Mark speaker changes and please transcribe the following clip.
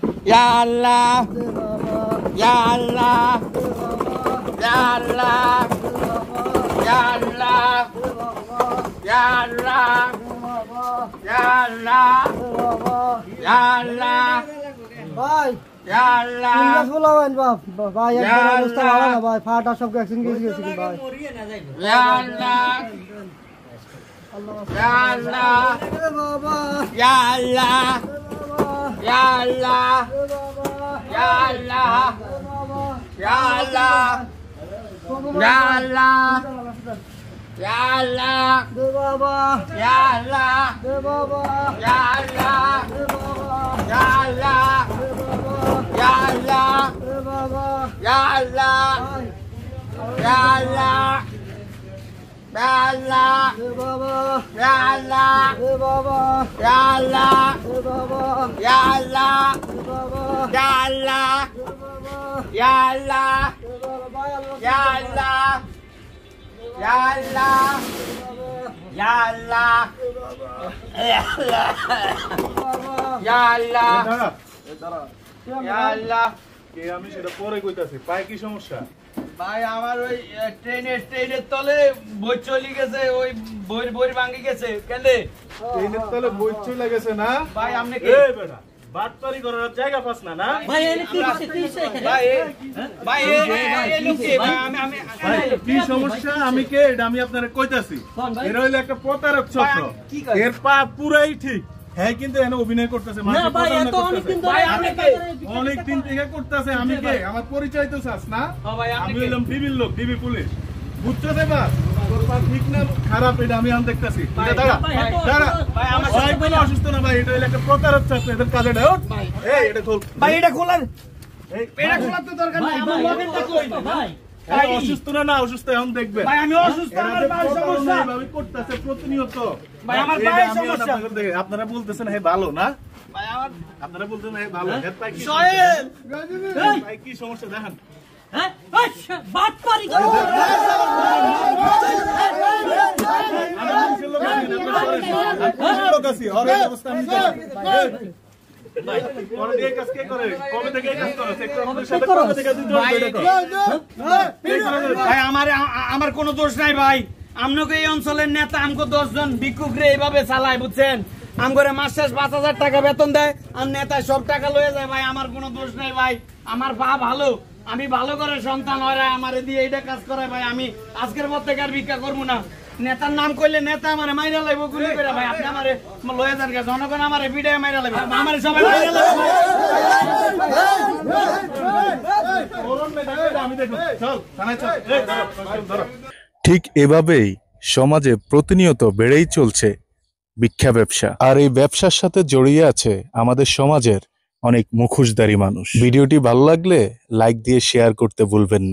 Speaker 1: Ya Allah, Ya Allah, Ya Allah, Ya Allah, Ya Allah, Ya Allah, Ya Allah,
Speaker 2: ভাই
Speaker 1: Ya Allah,
Speaker 2: বলাবেন ভাই একবার অবস্থা ভালো না ভাই ফাটা সব ভ্যাকসিন গেছে ভাই
Speaker 1: Ya Allah, Ya Allah,
Speaker 2: বাবা
Speaker 1: Ya Allah, Ya Allah, Ya Allah, Ya Allah, Ya Allah, Ya Allah,
Speaker 2: বাবা
Speaker 1: Ya Allah,
Speaker 2: বাবা
Speaker 1: Ya Allah, Ya Allah, Ya Allah,
Speaker 2: বাবা
Speaker 1: Ya Allah, Ya Allah, Ya Allah,
Speaker 2: বাবা
Speaker 1: Ya Allah,
Speaker 2: বাবা
Speaker 1: Ya Allah,
Speaker 2: বাবা
Speaker 1: Ya Allah,
Speaker 2: বাবা
Speaker 1: Ya Allah, Ya Allah, Ya Allah, Ya Allah, Ya Allah, Ya Allah, Ya Allah.
Speaker 3: আমি সেটা পরে কইতাছি পায় কি সমস্যা
Speaker 1: ভাই আমার ওই ট্রেনের তলে বই চলে গেছে, ওই বই ভাঙি গেছে কেন
Speaker 3: ট্রেনের তলে বই চলে গেছে না
Speaker 1: ভাই আপনি
Speaker 3: এ বেটা বাটপারি করার জায়গা পাস না না
Speaker 1: ভাই এই লোক কে? ভাই আমি
Speaker 3: ভাই কি সমস্যা আমি কে এটা আমি আপনারে কইতাছি এর হইলো একটা প্রতারক চক্র
Speaker 1: কি কয়?
Speaker 3: এর পা পুরাই ঠিক হ্যাঁ কিন্তু এখানে অভিনয় করতেছে অনেক দিন থেকে করতেছে আমি কে আমার পরিচয় তো চাস না আমি হইলাম ডিবির লোক ডিবি পুলিশ বুঝছো এবার তোর পা ঠিক না খারাপ এটা আমি এখন দেখতেছি অসুস্থ না ভাই এটা হইলো একটা প্রতারক চক্র এদের কাজে এই এটা খোল
Speaker 1: ভাই এটা খোলার
Speaker 3: এটা খোলার তো দরকার নাই অসুস্থ না অসুস্থ এখন দেখবে
Speaker 1: ভাই আমি অসুস্থ, আমার পায়ের সমস্যা
Speaker 3: এইভাবে করতেছে প্রতিনিয়ত
Speaker 1: ভাই আমার পায়ের সমস্যা
Speaker 3: আপনারা বলতেছেন হে ভালো না
Speaker 1: ভাই আমার
Speaker 3: আপনারা বলতেছেন হে ভালো এর পায়ে কি
Speaker 1: সোহেল
Speaker 3: ভাই কি সমস্যা দেখান
Speaker 4: হ্যাঁ আচ্ছা বাটপারি করো
Speaker 3: লোক আছি আর এই অবস্থা আমি ভাই পরে দিয়ে কাজ কে করে কবে থেকে এই কাজ করে সেক্টর আমাদের সাথে কবে থেকে দিতে
Speaker 1: ভাই আমার কোনো দোষ নাই ভাই। আমনকে এই অঞ্চলের নেতা আমগো 10 জন ভিক্ষুক রে এইভাবে চালায় বুঝছেন, আমগরে মাস শেষ 5,000 টাকা বেতন দেয় আর নেতা সব টাকা লয়ে যায় ভাই। আমার কোনো দোষ নাই ভাই, আমার পা ভালো, আমি ভালো করে সন্তান হয় আমারে দিয়ে এইটা কাজ করায় ভাই। আমি আজকের পর থেকে আর ভিক্ষা করবো না। নেতার নাম কইলে নেতা আমারে মাইরা লাইবো গুলি করে ভাই। আপনি আমারে লয়ে যান, জনগণ আমারে বিডায় মাইরা লাইবো, আমারে সবাই মাইরা লাইবো।
Speaker 3: আমি দেখো চল থানায় চল এই ধরো
Speaker 5: ঠিক এভাবেই সমাজে প্রতিনিয়ত বেড়েই চলছে ভিক্ষা ব্যবসা, আর এই ব্যবসার সাথে জড়িয়ে আছে আমাদের সমাজের অনেক মুখোশধারী মানুষ। ভিডিওটি ভালো লাগলে লাইক দিয়ে শেয়ার করতে ভুলবেন না।